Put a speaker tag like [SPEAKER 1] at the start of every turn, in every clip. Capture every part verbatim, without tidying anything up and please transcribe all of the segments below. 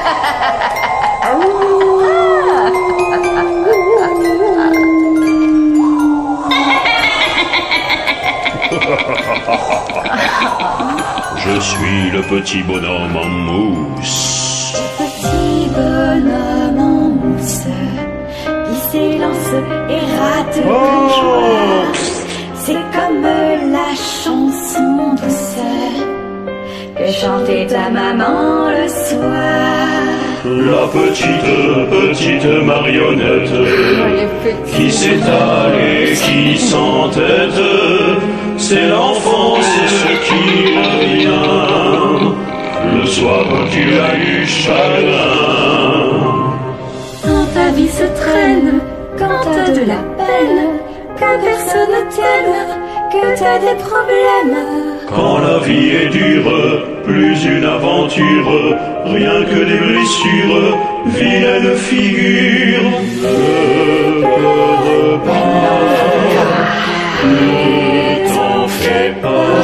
[SPEAKER 1] Je suis le petit bonhomme en mousse.
[SPEAKER 2] Petit bonhomme en mousse qui s'élance et rate le joie. C'est comme la chanson douce que chantait ta maman le soir.
[SPEAKER 1] La petite, petite marionnette qui s'étale et qui s'entête, c'est l'enfance ce qui revient le soir quand tu as eu chagrin.
[SPEAKER 2] Quand ta vie se traîne, quand t'as de la peine, que personne ne t'aime, que t'as des problèmes.
[SPEAKER 1] Quand la vie est dure, plus une aventure, rien que des blessures, vilaine figure. Ne pleure pas, ne t'en fais pas.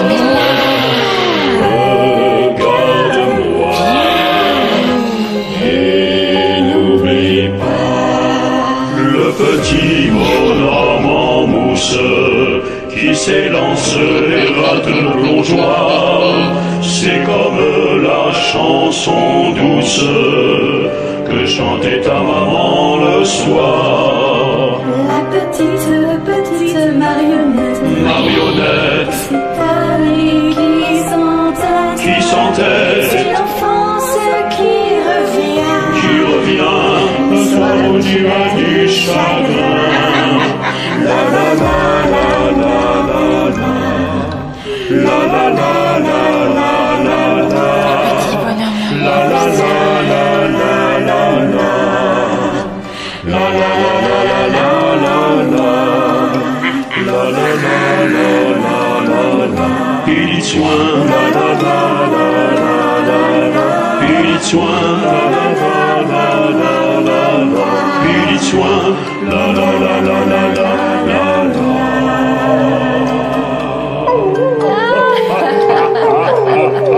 [SPEAKER 1] Regarde-moi et n'oublie pas le petit bonhomme en mousse qui s'élance et rate le plongeoir. C'est comme la chanson douce que chantait ta maman le soir.
[SPEAKER 2] La petite, petite marionnette,
[SPEAKER 1] marionnette
[SPEAKER 2] s'étale qui s'entête,
[SPEAKER 1] qui s'entête,
[SPEAKER 2] c'est l'enfance qui revient,
[SPEAKER 1] qui revient le soir où tu as du chagrin. La la la la la la la la la la la la la la la Pili soin, pili soin, pili soin, la la la la la la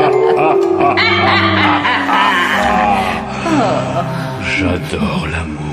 [SPEAKER 1] la. J'adore l'amour.